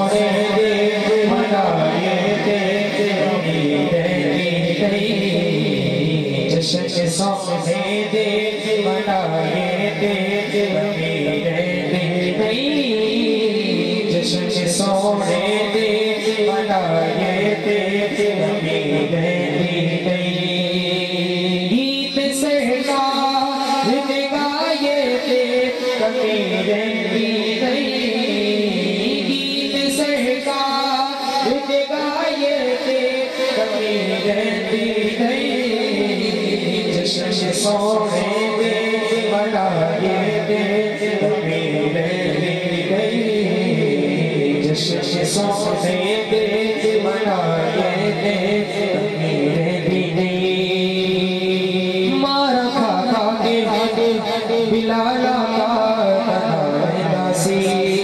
सोने दे मनाए ते रहती गई। जश्न सोने दे मनाए ते रहती गई। जश्न सोने दे मनाए ते रहती गई। गीत सहकार गाए ते कभी रहती गई। गीत सहकार गाए ते कभी रहती गई। जश्न सोने दे मनाए ते कभी रहती गई। जश्न सोने दे मनाए ते कभी रहती गई। मारा खा खा के बिलाला दासी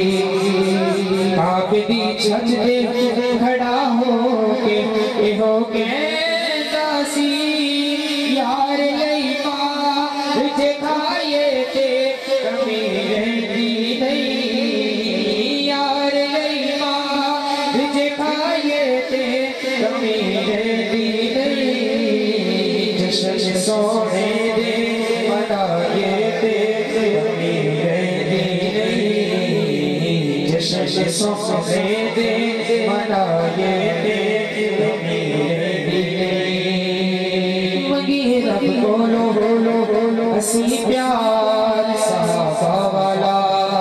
काबदी छत पे खड़ा हो के दासी यार लई मार जे खाए ते कमी रहती नहीं। यार लई मार जे खाए ते कमी रहती नहीं। जश्न सोने दे मनाए ते कमी रहती नहीं। जश्न सोने दे मनाए ते कमी रहती नहीं। मगी रब बोलो बोलो बोलो हसी प्यार सहाबा वाला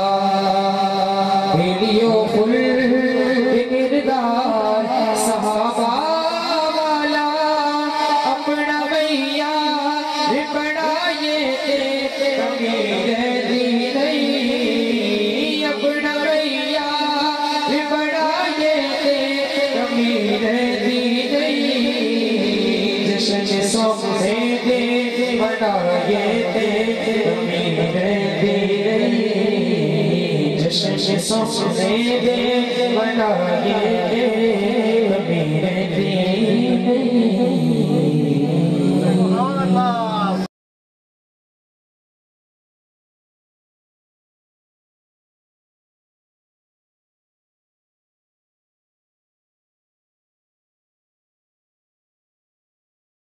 बेलियो फुल किरदार सहाबा वाला। अपना भैया बनाए ते कभी रहती नहीं। अपना भैया बनाए ते कभी रहती नहीं। जश्न सोने दे मनाए ते कभी रहती नहीं। जश्न सोने दे मनाए